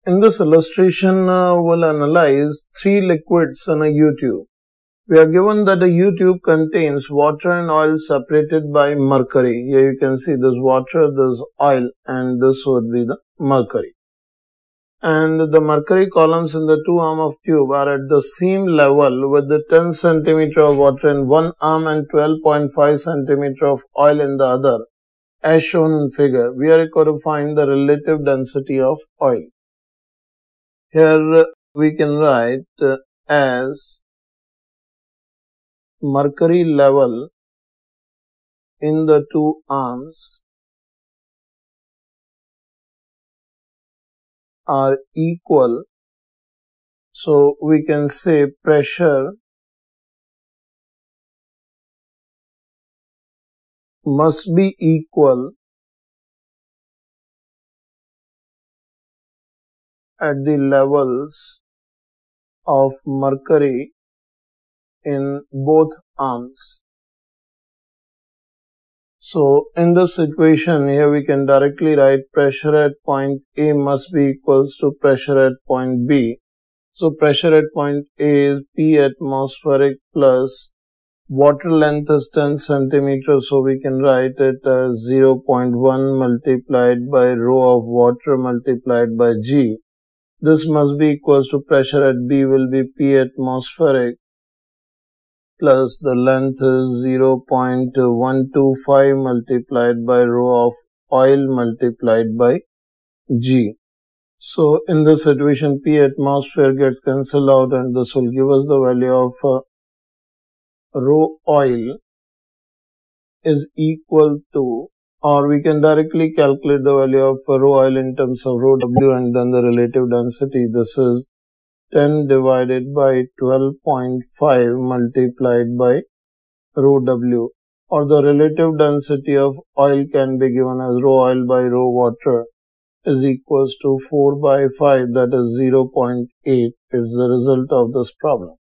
In this illustration, we'll analyze three liquids in a U-tube. We are given that a U-tube contains water and oil separated by mercury. Here you can see this water, this oil, and this would be the mercury. And the mercury columns in the two arm of tube are at the same level with the 10 centimeter of water in one arm and 12.5 centimeter of oil in the other, as shown in figure. We are required to find the relative density of oil. Here we can write as mercury level in the two arms are equal, so we can say pressure must be equal at the levels of mercury in both arms. So in this situation here we can directly write pressure at point A must be equals to pressure at point B. So pressure at point A is P atmospheric plus water length is 10 centimeters, so we can write it as 0.1 multiplied by rho of water multiplied by G. This must be equals to pressure at B will be P atmospheric plus the length is 0.125 multiplied by rho of oil multiplied by G. So in this situation P atmosphere gets cancelled out and this will give us the value of rho oil is equal to, or we can directly calculate the value of rho oil in terms of rho W and then the relative density. This is 10 divided by 12.5 multiplied by rho W, or the relative density of oil can be given as rho oil by rho water is equals to 4 by 5, that is 0.8. It's the result of this problem.